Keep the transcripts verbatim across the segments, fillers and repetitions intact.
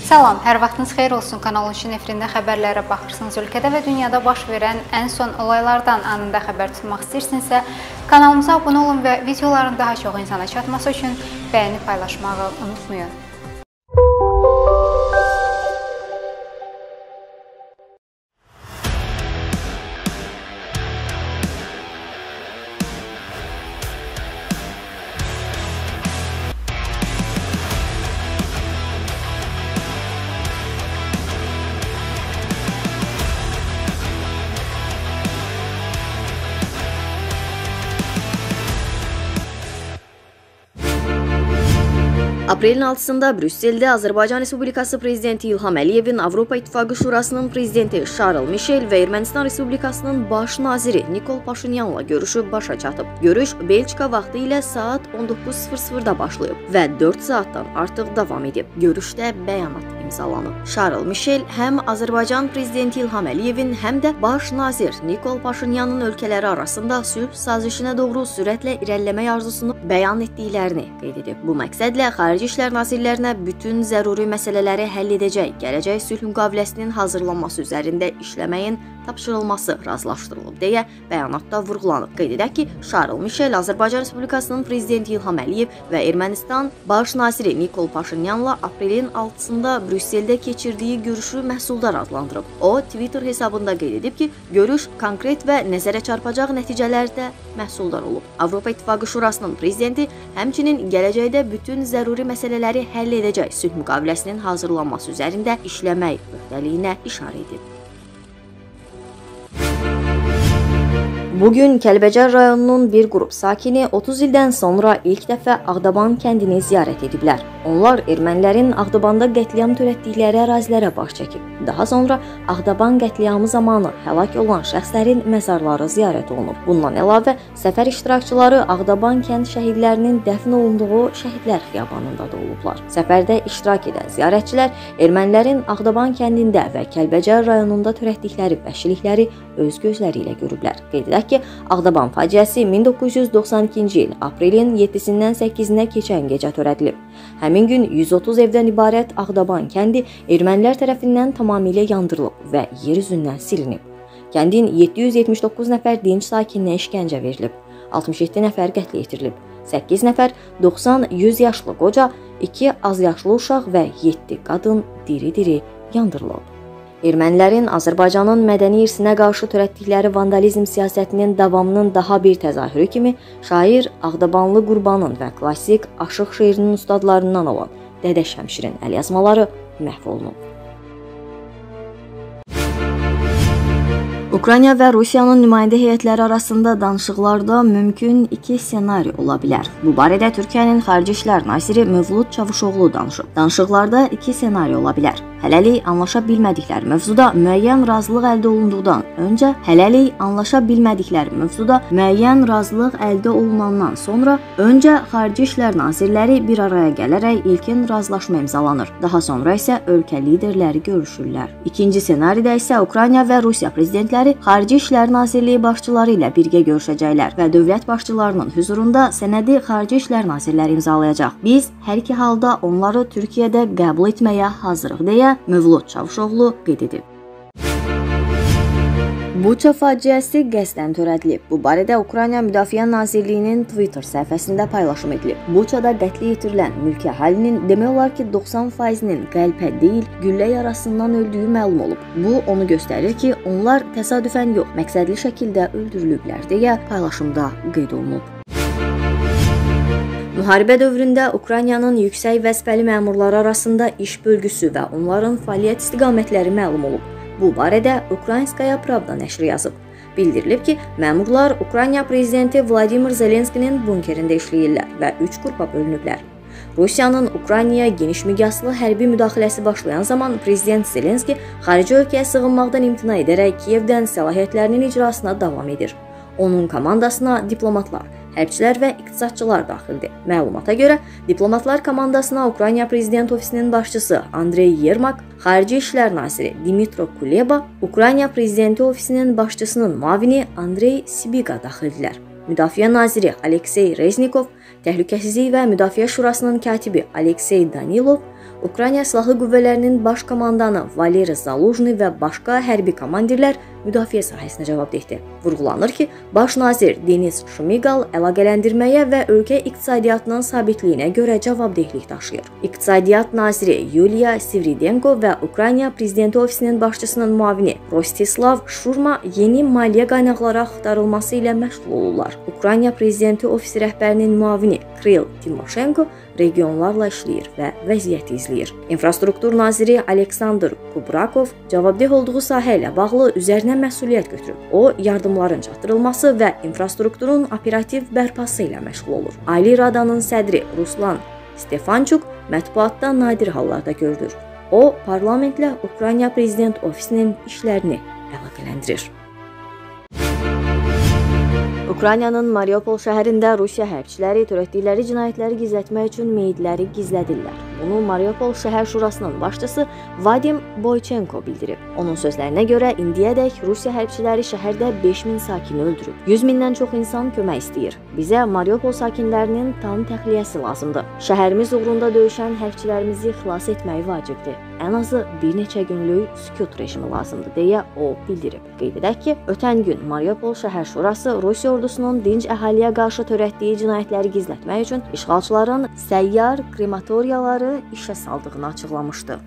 Salam, hər vaxtınız xeyir olsun. Kanalın şin efirində xəbərlərə baxırsınız. Ölkədə və dünyada baş verən ən son olaylardan anında xəbər tutmaq istəyirsinizsə, kanalımıza abunə olun və videoların daha çox insana çatması üçün bəyəni paylaşmağı unutmayın. Aprelin altısında Brüsseldə Azərbaycan Respublikası Prezidenti İlham Əliyevin, Avropa İttifaqı Şurasının Prezidenti Charles Michel və Ermənistan Respublikasının Baş naziri Nikol Paşinyanla görüşü başa çatıb. Görüş Belçika vaxtı ilə saat on doqquz sıfır sıfırda başlayıb və dörd saatdan artıq davam edib. Görüşdə bəyanat imzalanıb. Charles Michel həm Azərbaycan Prezidenti İlham Əliyevin, həm də Baş nazir Nikol Paşinyanın ölkələri arasında sülh sazişinə doğru sürətlə irəliləmək arzusunu bəyan etdiklərini qeyd edib. Bu məqsədlə Xarici İşlər Nazirlərinə bütün zəruri məsələləri həll edəcək, gələcək sülh müqaviləsinin hazırlanması üzərində işləməyin tapşırılması razılaşdırılıb deyə bəyanatda vurğulanıb. Qeyd edək ki, Charles Michel Azərbaycan Respublikasının Prezidenti İlham Əliyev və Ermənistan Baş naziri Nikol Paşinyanla aprelin altısında Brüsseldə keçirdiyi görüşü məhsuldar adlandırıb. O, Twitter hesabında qeyd edib ki, görüş konkret və nəzərə çarpacaq nəticələrdə məhsuldar olub. Avropa İttifaqı Şurasının prezidenti həmçinin gələcəkdə bütün zəruri məsələləri həll edəcək sülh müqaviləsinin hazırlanması üzərində işləmək öhdəliyinə işarə edib. Bugün Kəlbəcər rayonunun bir qrup sakini otuz ildən sonra ilk dəfə Ağdaban kəndini ziyarət ediblər. Onlar ermənilərin Ağdabanda qətliam törətdikləri ərazilərə baş çəkib. Daha sonra Ağdaban qətliamı zamanı həlak olan şəxslərin məzarları ziyarət olunub. Bundan əlavə, səfər iştirakçıları Ağdaban kənd şəhidlərinin dəfn olunduğu şəhidlər xiyabanında da olublar. Səfərdə iştirak edən ziyarətçilər ermənilərin Ağdaban kəndində və Kəlbəcər rayonunda törətdikləri vəhşilikləri öz gözləri ilə görüblər. Qeyd edək ki, Ağdaban faciəsi min doqquz yüz doxsan ikinci il aprelin yeddisindən səkkizinə keçən gecə törədilib. Həmin gün yüz otuz evdən ibarət Ağdaban kəndi ermənilər tərəfindən tamamilə yandırılıb və yer üzündən silinib. Kəndin yeddi yüz yetmiş doqquz nəfər dinc sakininə işgəncə verilib, altmış yeddi nəfər qətlə yetirilib, səkkiz nəfər doxsan yüz yaşlı qoca, iki az yaşlı uşaq və yeddi qadın diri-diri yandırılıb. Ermənilərin Azərbaycanın mədəni irsinə qarşı törətdikləri vandalizm siyasətinin davamının daha bir təzahürü kimi şair Ağdabanlı Qurbanın və klassik Aşıq şeirinin ustadlarından olan Dədə Şəmşirin əlyazmaları məhv olunub. Ukrayna və Rusiyanın nümayəndə heyətləri arasında danışıqlarda mümkün iki ssenari ola bilər. Bu barədə Türkiyənin Xarici İşlər naziri Mövlud Çavuşoğlu danışıb. Danışıqlarda iki ssenari ola bilər. Hələlik anlaşa bilmədikləri mövzuda müəyyən razılıq əldə olunduqdan öncə, hələlik anlaşa bilmədikləri mövzuda müəyyən razılıq əldə olunandan sonra öncə Xarici İşlər nazirləri bir araya gələrək ilkin razılaşma imzalanır. Daha sonra isə ölkə liderləri görüşürlər. İkinci ssenaridə isə Ukrayna və Rusiya prezidentləri Xarici İşlər Nazirliyi başçıları ilə birgə görüşəcəklər və dövlət başçılarının hüzurunda sənədi Xarici İşlər nazirləri imzalayacaq. Biz hər iki halda onları Türkiyədə qəbul etməyə hazırıq deyə Mövlud Çavuşoğlu qeyd edib. Buça faciəsi qəsdən törədilib. Bu barədə Ukrayna Müdafiə Nazirliyinin Twitter səhifəsində paylaşım edilib. Buçada qətlə yetirilən mülki əhalinin demək olar ki, doxsan faizinin qəlpə deyil, güllə yarasından öldüyü məlum olub. Bu, onu göstərir ki, onlar təsadüfən yox, məqsədli şəkildə öldürülüblər deyə paylaşımda qeyd olunub. Müharibə dövründə Ukraynanın yüksək vəzifəli məmurları arasında iş bölgüsü və onların fəaliyyət istiqamətləri məlum olub. Bu barədə Ukraynskaya Pravda nəşri yazıb. Bildirilib ki, məmurlar Ukrayna prezidenti Vladimir Zelenskinin bunkerində işləyirlər və üç qrupa bölünüblər. Rusiyanın Ukraynaya geniş miqyaslı hərbi müdaxiləsi başlayan zaman prezident Zelenski xarici ölkəyə sığınmaqdan imtina edərək Kiyevdən səlahiyyətlərinin icrasına davam edir. Onun komandasına diplomatlar, hərbçilər və iqtisadçılar daxildir. Məlumata görə, diplomatlar komandasına Ukrayna Prezident Ofisinin başçısı Andrey Yermak, Xarici İşlər naziri Dimitro Kuleba, Ukrayna Prezidenti Ofisinin başçısının müavini Andrey Sibiqa daxildirlər. Müdafiə naziri Aleksey Reznikov, Təhlükəsizlik və Müdafiə Şurasının katibi Aleksey Danilov, Ukrayna Silahlı Qüvvələrinin baş komandanı Valeri Zaluzhny və başqa hərbi komandirlər müdafiə sahəsinə cavabdehdir. Vurğulanır ki, baş nazir Denis Şmigal əlaqələndirməyə və ölkə iqtisadiyyatının sabitliyinə görə cavabdehlik daşıyır. İqtisadiyyat naziri Yuliya Sviridenko və Ukrayna prezidenti ofisinin başçısının müavini Rostislav Shurma yeni maliyyə qaynaqları axtarılması ilə məşğul olurlar. Ukrayna prezidenti ofisi rəhbərinin müavini Kril Timoshenko regionlarla işləyir və vəziyyəti izləyir. İnfrastruktur naziri Aleksandr Kubrakov cavabdeh olduğu sahə ilə bağlı üzərinə məsuliyyət götürüb. O, yardımların çatdırılması və infrastrukturun operativ bərpası ilə məşğul olur. Ali Radanın sədri Ruslan Stefançuk mətbuatda nadir hallarda görülür. O, parlamentlə Ukrayna prezident ofisinin işlərini əlaqələndirir. Ukraynanın Mariupol şəhərində Rusiya hərbçiləri törətdikləri cinayətləri gizlətmək üçün meyidləri gizlədirlər. Bunu Mariupol şəhər şurasının başçısı Vadim Boychenko bildirib. Onun sözlərinə görə indiyədək Rusiya hərbçiləri şəhərdə beş min sakini öldürüb. yüz mindən çox insan kömək istəyir. Bizə Mariupol sakinlərinin tam təxliyəsi lazımdır. Şəhərimiz uğrunda döyüşən hərbçilərimizi xilas etmək vacibdir. Ən azı bir neçə günlük sükut rejimi lazımdır, deyə o bildirib. Qeyd edək ki, ötən gün Mariupol şəhər şurası Rusiya ordusunun dinc əhaliyə qarşı törətdiyi cinayətləri gizlətmək üçün işğalçıların səyyar krematoriyaları işə saldığını açıqlamışdı.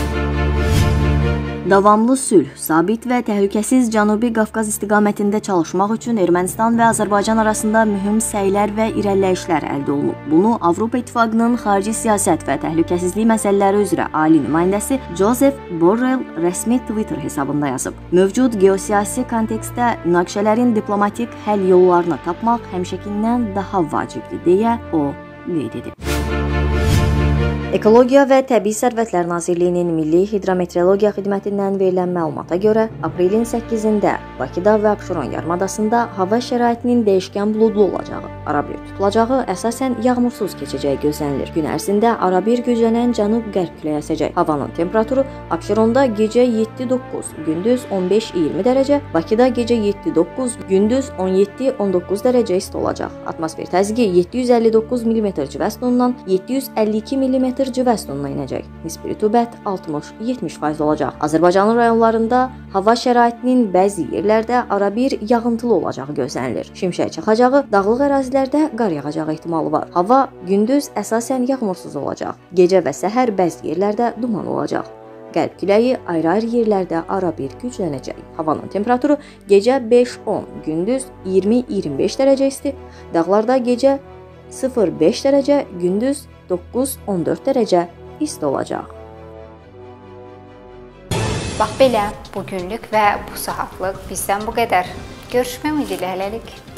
Davamlı sülh, sabit və təhlükəsiz Cənubi Qafqaz istiqamətində çalışmaq üçün Ermənistan və Azərbaycan arasında mühüm səylər və irəliləyişlər əldə olunub. Bunu Avropa İttifaqının xarici siyasət və təhlükəsizlik məsələləri üzrə ali nümayəndəsi Joseph Borrell rəsmi Twitter hesabında yazıb. Mövcud geosiyasi kontekstdə münaqişələrin diplomatik həll yollarını tapmaq həmişəkindən daha vacibdir, deyə o qeyd edib. Ekologiya və Təbii Sərvətlər Nazirliyinin Milli Hidrometeorologiya Xidmətindən verilən məlumata görə, aprelin səkkizində Bakıda və Abşeron yarımadasında hava şəraitinin dəyişkən buludlu olacağı, arabir tutulacağı, əsasən yağmursuz keçəcəyi gözlənilir. Gün ərzində arabir güclənən cənub-qərb küləyi əsəcək. Havanın temperaturu Abşeronda gecə yeddi doqquz, gündüz on beş iyirmi dərəcə, Bakıda gecə yeddi doqquz, gündüz on yeddi on doqquz dərəcə isti olacaq. Atmosfer təzyiqi yeddi yüz əlli doqquz millimetr civə sütunundan yeddi yüz əlli iki millimetr civə sütununa inəcək. Nisbi rütubət altmış yetmiş faiz olacaq. Azərbaycanın rayonlarında hava şəraitinin bəzi yerlərdə arabir yağıntılı olacağı gözlənilir. Şimşək çaxacağı, dağlıq ərazilərdə qar yağacağı ehtimalı var. Hava gündüz əsasən yağmursuz olacaq. Gecə və səhər bəzi yerlərdə duman olacaq. Qərb küləyi ayrı-ayrı yerlərdə arabir güclənəcək. Havanın temperaturu gecə beş on, gündüz iyirmi iyirmi beş dərəcə isti, dağlarda gecə sıfır beş dərəcə, gündüz doqquz on dörd dərəcə isti olacaq. Bax belə, bugünlük və bu saatlıq bizdən bu qədər. Görüşmək ümidi ilə hələlik.